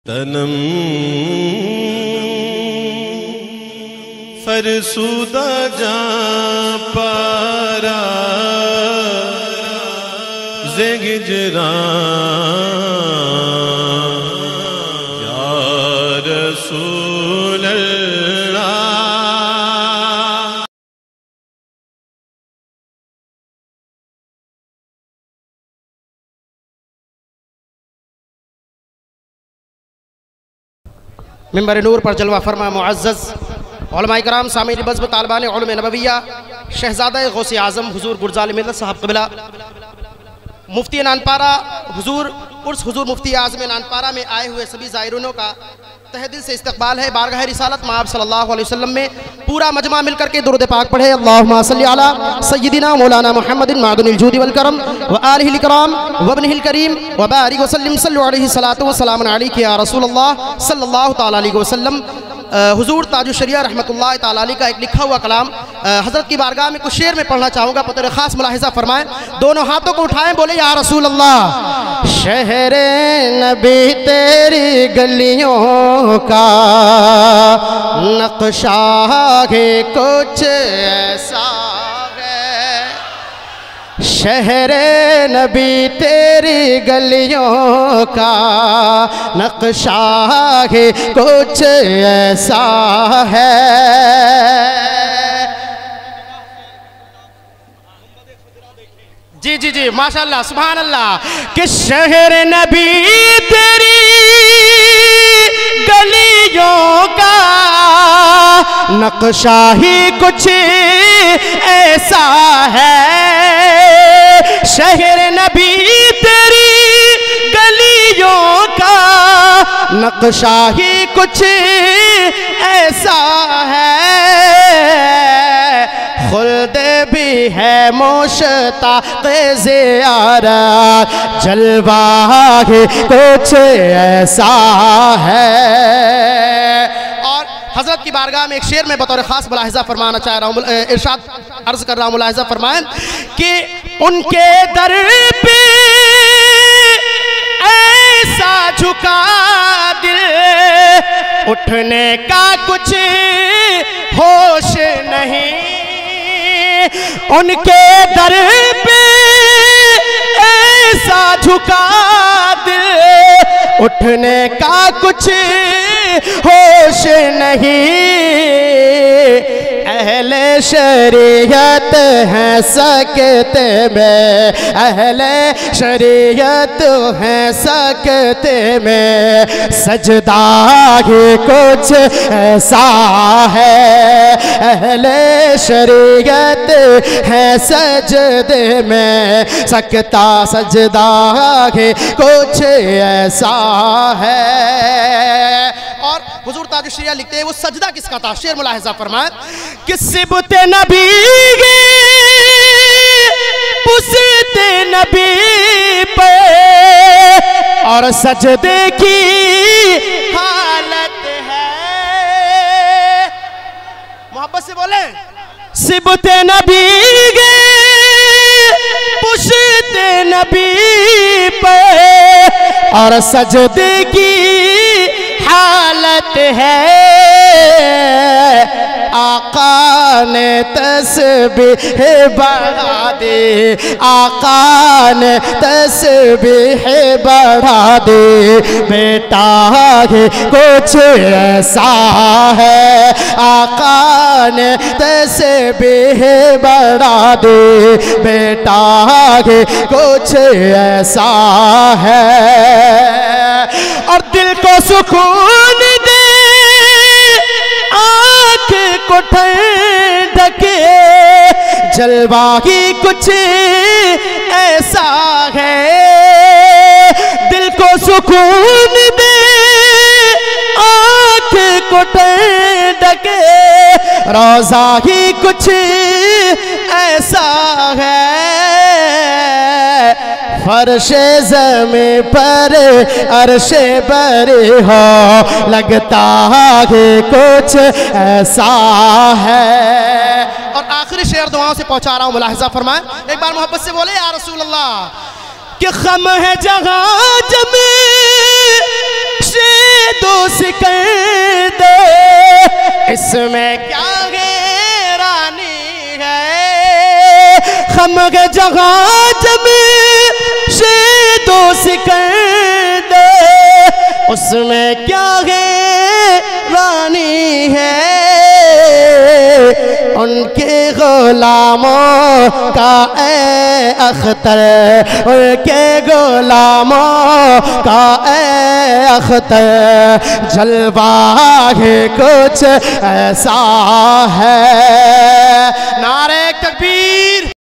تنم فرسودہ جاں پارا زگجران یا رسول اللہ. ممبر نور پر جلوہ فرما معزز علماء کرام سامعین بزم طالبان علم نبویہ شہزادہ غوث اعظم حضور گرزال ملت صاحب قبلہ مفتی نانپارہ حضور مفتی اعظم نانپارہ میں آئے ہوئے سبھی زائرینوں کا تہ دل سے استقبال ہے. بارگاہ رسالت مآب صلی اللہ علیہ وسلم میں پورا مجمع مل کر کے درود پاک پڑھے. اللہم صلی علی سیدنا مولانا محمد معدن الجود والکرم وآلہ الکرام وابنہ الکریم وبارک وسلم صلو علیہ الصلاۃ والسلام علیک یا رسول اللہ صلی اللہ تعالیٰ علیہ وسلم. حضور تاج الشریعہ رحمت اللہ تعالیٰ علیہ کا ایک لکھا ہوا کلام حضرت کی بارگاہ میں کچھ شعر میں پڑھنا چاہوں گا. بطور خاص ملاحظہ فرمائیں, دونوں ہاتھوں کو اٹھائیں, بولے یا رسول اللہ. شہر نبی تیری گلیوں کا نقشہ ہے کچھ ایسا ہے. شہر نبی تیری گلیوں کا نقشہ ہے کچھ ایسا ہے. جی جی جی ماشاءاللہ سبحان اللہ. کہ شہر نبی تیری گلیوں کا نقشہ ہی کچھ ایسا ہے. شہر نبی تیری گلیوں کا نقشہ ہی کچھ ایسا ہے. خلد بھی ہے مشتاق زیارت, جلوہ ہی کچھ ایسا ہے. اور حضرت کی بارگاہ میں ایک شعر میں بطور خاص ملاحظہ فرمانا چاہ رہا ہوں, ارشاد عرض کر رہا ہوں, ملاحظہ فرمائیں کہ ان کے در پہ ایسا جھکا دل, اٹھنے کا کچھ ہوش نہیں. ان کے در پہ ایسا جھکا دل, اٹھنے کا کچھ ہوش نہیں. اہل شریعت ہیں سکتے میں, اہل شریعت ہیں سکتے میں, سجدہ ہی کچھ ایسا ہے. اہل شریعت ہیں سجدے میں, سکتا سجدہ ہی کچھ ایسا ہے. اور حضور تاج الشریعہ لکھتے ہیں وہ سجدہ کس کا تھا, شعر ملاحظہ فرمائیں کہ صبت نبی پشت نبی پہ اور سجدے کی حالت ہے. محبت سے بولیں, صبت نبی پشت نبی پہ اور سجدے کی حالت ہے. آقا نے تسبیح بڑھا دی, آقا نے تسبیح بڑھا دی, بیٹا ہی کچھ ایسا ہے. آقا نے تسبیح بڑھا دی, بیٹا ہی کچھ ایسا ہے. اور دل کو سکون دے, آنکھ کو ٹھنڈکے, جلوہ ہی کچھ ایسا ہے. دل کو سکون دے, آنکھ کو ٹھنڈکے, روضہ ہی کچھ ایسا ہے. فرش زمین پر عرش بری ہو, لگتا ہے کچھ ایسا ہے. اور آخری شعر دعاؤں سے پہنچا رہا ہوں, ملاحظہ فرمائیں, ایک بار محبت سے بولے یا رسول اللہ. کہ خم ہے جہاں جب کر دے، اس میں کیا حیرانی ہے، خمگ جہاں جب دوست کر دے، اس میں کیا حیرانی ہے، ان کے غلاموں کا اے اختر، ان کے غلاموں کا اے اختر، جلوہ ہے کچھ ایسا ہے، نعرہ تکبیر۔